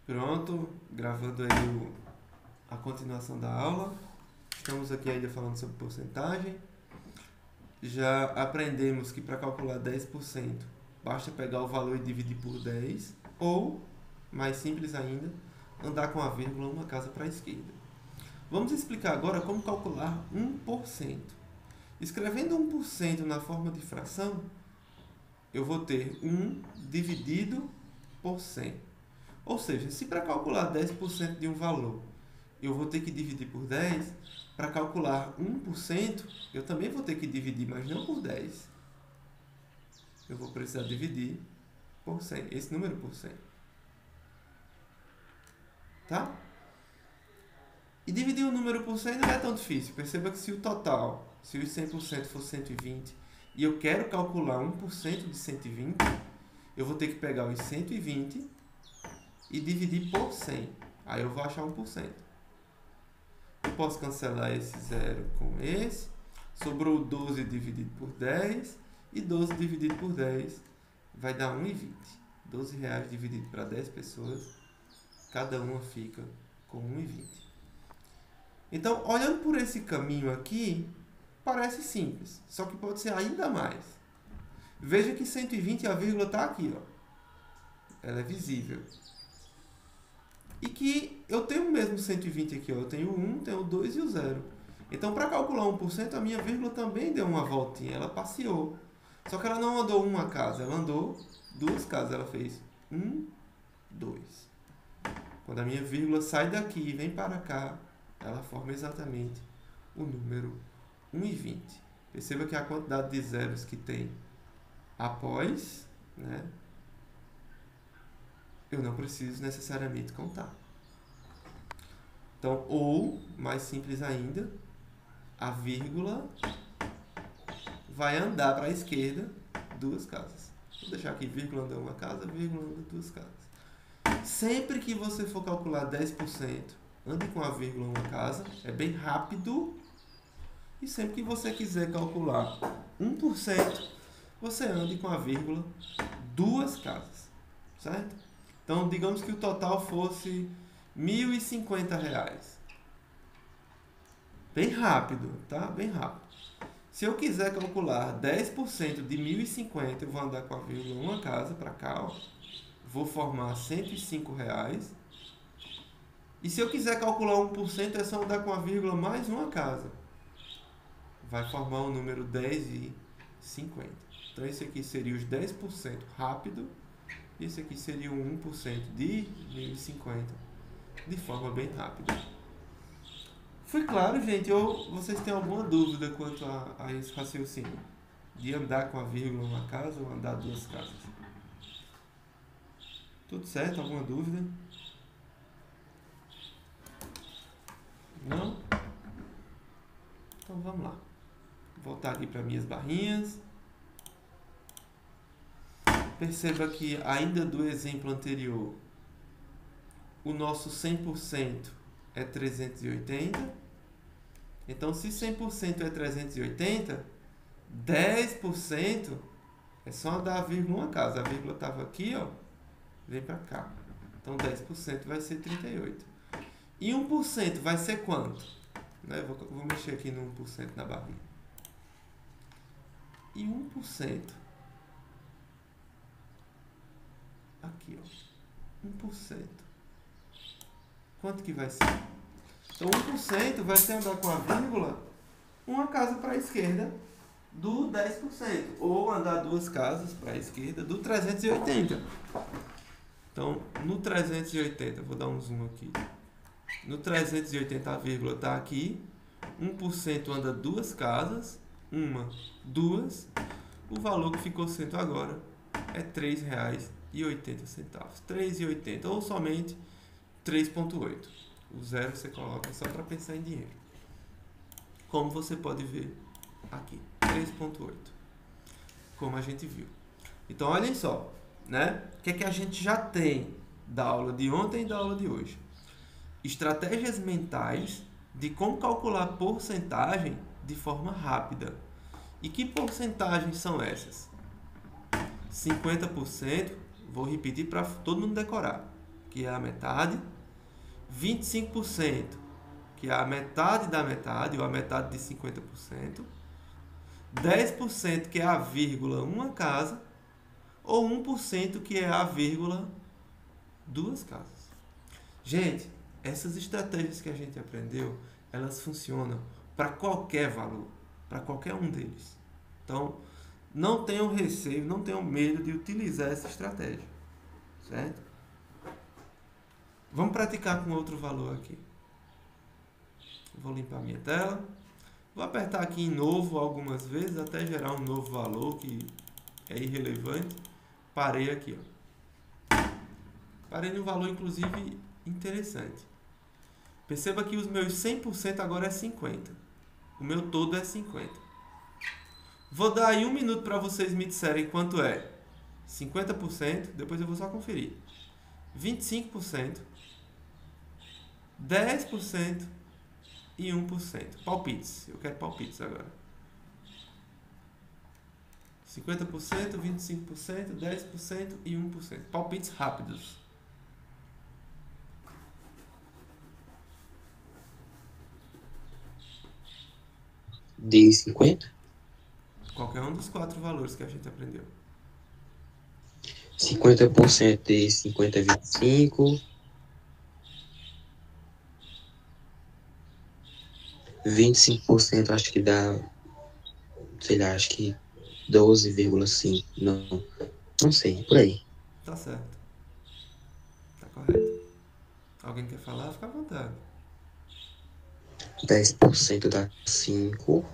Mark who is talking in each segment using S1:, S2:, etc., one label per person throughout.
S1: Pronto, gravando aí a continuação da aula. Estamos aqui ainda falando sobre porcentagem. Já aprendemos que para calcular 10% basta pegar o valor e dividir por 10, ou, mais simples ainda, andar com a vírgula uma casa para a esquerda. Vamos explicar agora como calcular 1%. Escrevendo 1% na forma de fração, eu vou ter 1 dividido por 100. Ou seja, se para calcular 10% de um valor eu vou ter que dividir por 10, para calcular 1%, eu também vou ter que dividir, mas não por 10. Eu vou precisar dividir por 100, esse número por 100. Tá? E dividir um número por 100 não é tão difícil. Perceba que se o total, se os 100% for 120, e eu quero calcular 1% de 120, eu vou ter que pegar os 120 e dividir por 100. Aí eu vou achar 1%. Eu posso cancelar esse 0 com esse. Sobrou 12 dividido por 10. E 12 dividido por 10 vai dar 1,20. 12 reais dividido para 10 pessoas. Cada uma fica com 1,20. Então, olhando por esse caminho aqui, parece simples. Só que pode ser ainda mais. Veja que 120 a vírgula está aqui. Ó. Ela é visível. E que eu tenho mesmo 120 aqui, ó. Eu tenho o 1, tenho o 2 e o 0. Então, para calcular 1%, a minha vírgula também deu uma voltinha, ela passeou. Só que ela não andou uma casa, ela andou duas casas. Ela fez 1, 2. Quando a minha vírgula sai daqui e vem para cá, ela forma exatamente o número 1,20. Perceba que a quantidade de zeros que tem após, né? Eu não preciso necessariamente contar. Então, ou, mais simples ainda, a vírgula vai andar para a esquerda duas casas. Vou deixar aqui vírgula anda uma casa, vírgula anda duas casas. Sempre que você for calcular 10%, ande com a vírgula uma casa, é bem rápido. E sempre que você quiser calcular 1%, você ande com a vírgula duas casas, certo? Então, digamos que o total fosse R$ 1.050. Bem rápido, tá? Bem rápido. Se eu quiser calcular 10% de 1.050, eu vou andar com a vírgula uma casa para cá, ó. Vou formar R$ 105. E se eu quiser calcular 1%, é só andar com a vírgula mais uma casa. Vai formar o número 10,50. Então, esse aqui seria os 10% rápido. Esse aqui seria o 1% de 1.050 de forma bem rápida. Foi claro, gente? Ou vocês têm alguma dúvida quanto a esse raciocínio? De andar com a vírgula uma casa ou andar duas casas? Tudo certo? Alguma dúvida? Não? Então vamos lá. Vou voltar aqui para minhas barrinhas. Perceba que, ainda do exemplo anterior, o nosso 100% é 380. Então, se 100% é 380, 10% é só andar a vírgula uma casa. A vírgula estava aqui, ó, vem para cá. Então, 10% vai ser 38. E 1% vai ser quanto? Né? Vou mexer aqui no 1% na barrinha. E 1%... aqui, ó, 1%. Quanto que vai ser? Então, 1% vai ser andar com a vírgula uma casa para a esquerda do 10%. Ou andar duas casas para a esquerda do 380. Então, no 380, vou dar um zoom aqui. No 380, a vírgula está aqui. 1% anda duas casas. Uma, duas. O valor que ficou sendo agora é R$ 3,80. 3,80 ou somente 3,8. O zero você coloca só para pensar em dinheiro. Como você pode ver aqui, 3,8. Como a gente viu. Então, olhem só, né? O que é que a gente já tem da aula de ontem e da aula de hoje? Estratégias mentais de como calcular porcentagem de forma rápida. E que porcentagens são essas? 50%. Vou repetir para todo mundo decorar. que é a metade, 25%, que é a metade da metade, ou a metade de 50%, 10%, que é a vírgula uma casa, ou 1%, que é a vírgula duas casas. Gente, essas estratégias que a gente aprendeu, elas funcionam para qualquer valor, para qualquer um deles. Então, não tenham receio, não tenham medo de utilizar essa estratégia, certo? Vamos praticar com outro valor aqui. Vou limpar minha tela. Vou apertar aqui em novo algumas vezes até gerar um novo valor que é irrelevante. Parei aqui, ó. Parei num valor, inclusive, interessante. Perceba que os meus 100% agora é 50%. O meu todo é 50%. Vou dar aí 1 minuto para vocês me disserem quanto é 50%. Depois eu vou só conferir. 25%. 10% e 1%. Palpites. Eu quero palpites agora. 50%, 25%, 10% e 1%. Palpites rápidos.
S2: De 50?
S1: Qualquer um dos 4 valores que a gente aprendeu.
S2: 50% de 50 é 25. 25% acho que dá, sei lá, acho que 12,5. Não sei, por aí.
S1: Tá certo. Tá correto. Alguém quer falar? Fica à vontade.
S2: 10% dá 5.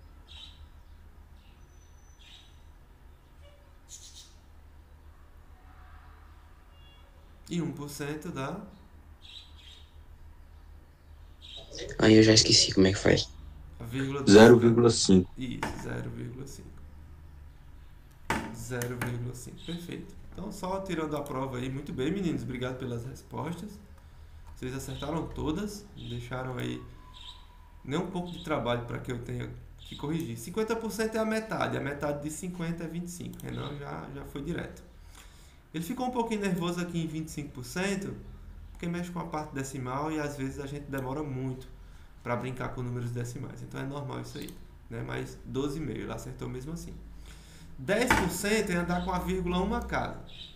S1: E 1% dá...
S2: Aí eu já esqueci como é que faz.
S1: A vírgula
S3: 0,5.
S1: Isso, 0,5. 0,5. Perfeito. Então, só tirando a prova aí. Muito bem, meninos. Obrigado pelas respostas. Vocês acertaram todas. Não deixaram aí nem um pouco de trabalho para que eu tenha que corrigir. 50% é a metade. A metade de 50 é 25. Renan já foi direto. Ele ficou um pouquinho nervoso aqui em 25%, porque mexe com a parte decimal e às vezes a gente demora muito para brincar com números decimais. Então é normal isso aí, né? Mas 12,5, ele acertou mesmo assim. 10% é andar com a vírgula uma casa.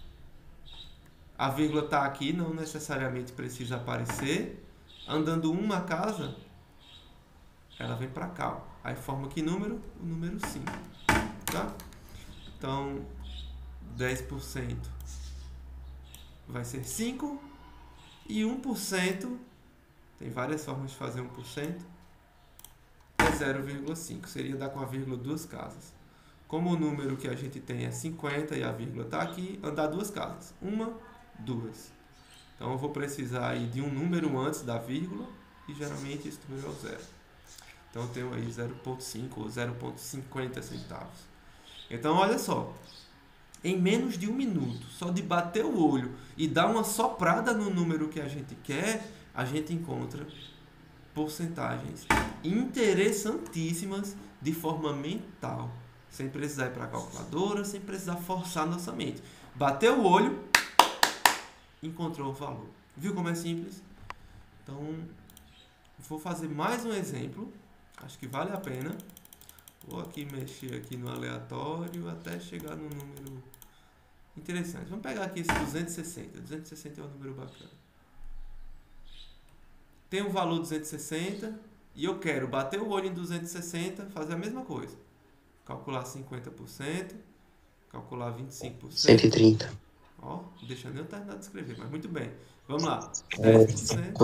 S1: A vírgula está aqui, não necessariamente precisa aparecer. Andando uma casa, ela vem para cá. Ó. Aí forma que número? O número 5. Tá? Então, 10% vai ser 5. E 1%, tem várias formas de fazer 1%, é 0,5. Seria dar com a vírgula duas casas. Como o número que a gente tem é 50 e a vírgula está aqui, andar duas casas. 1, 2. Então eu vou precisar aí de um número antes da vírgula e geralmente esse número é o 0. Então eu tenho aí 0,5 ou 0,50 centavos. Então olha só. Em menos de 1 minuto, só de bater o olho e dar uma soprada no número que a gente quer, a gente encontra porcentagens interessantíssimas de forma mental, sem precisar ir para a calculadora, sem precisar forçar nossa mente. Bateu o olho, encontrou o valor. Viu como é simples? Então, vou fazer mais um exemplo, acho que vale a pena. Vou aqui mexer aqui no aleatório até chegar no número interessante. Vamos pegar aqui esse 260. 260 é um número bacana. Tem um valor 260 e eu quero bater o olho em 260, fazer a mesma coisa. Calcular 50%, calcular 25%.
S2: 130.
S1: Ó, não deixa nem eu terminar de escrever, mas muito bem. Vamos lá.
S2: 10%.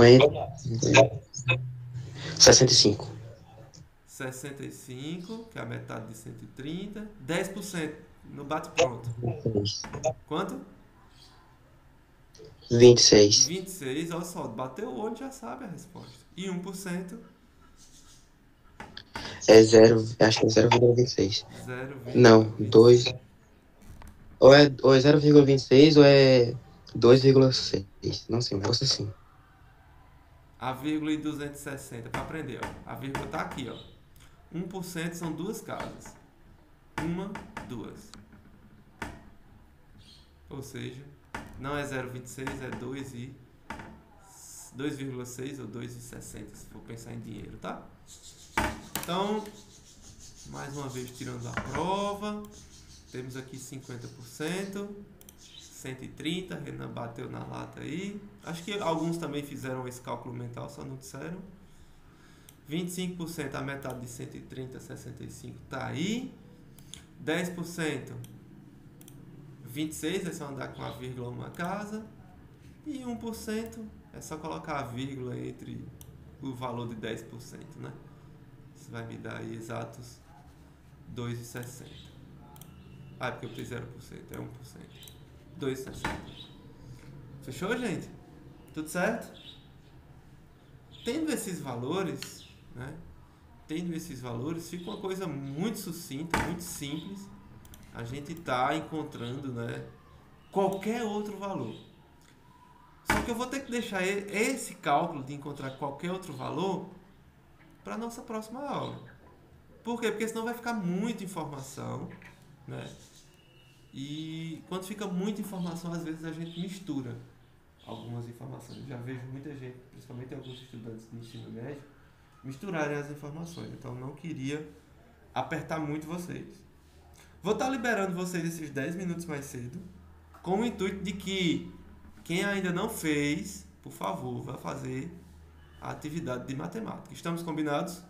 S2: 65.
S1: 65, que é a metade de 130. 10%, no bate pronto. Quanto?
S2: 26.
S1: 26, olha só, bateu o olho já sabe a resposta. E 1%?
S2: É 0, acho que é 0,26.
S1: 0,26.
S2: Não, 2. Ou é 0,26 ou é 2,6. Não sei, um negócio assim.
S1: A vírgula e 260, para aprender, ó. A vírgula tá aqui, ó. 1% são duas casas. 1, 2. Ou seja, Não é 0,26, é 2,6 ou 2,60, se for pensar em dinheiro, tá? Então, mais uma vez tirando a prova, temos aqui 50%, 130, Renan bateu na lata aí. Acho que alguns também fizeram esse cálculo mental, só não disseram. 25%, a metade de 130, 65 tá aí. 10%, 26, é só andar com a vírgula uma casa. E 1% é só colocar a vírgula entre o valor de 10%, né? Isso vai me dar aí exatos 2,60. Ah, é porque eu fiz 0%, é 1%. 2,60. Fechou, gente? Tudo certo? Tendo esses valores, né? Tendo esses valores, fica uma coisa muito sucinta, muito simples. A gente está encontrando, né, qualquer outro valor. Só que eu vou ter que deixar esse cálculo de encontrar qualquer outro valor para a nossa próxima aula. Por quê? Porque senão vai ficar muita informação, né? E quando fica muita informação, às vezes a gente mistura algumas informações. Eu já vejo muita gente, principalmente alguns estudantes de ensino médio, misturarem as informações. Então não queria apertar muito vocês. Vou estar liberando vocês esses 10 minutos mais cedo, com o intuito de que quem ainda não fez, por favor, vá fazer a atividade de matemática. Estamos combinados?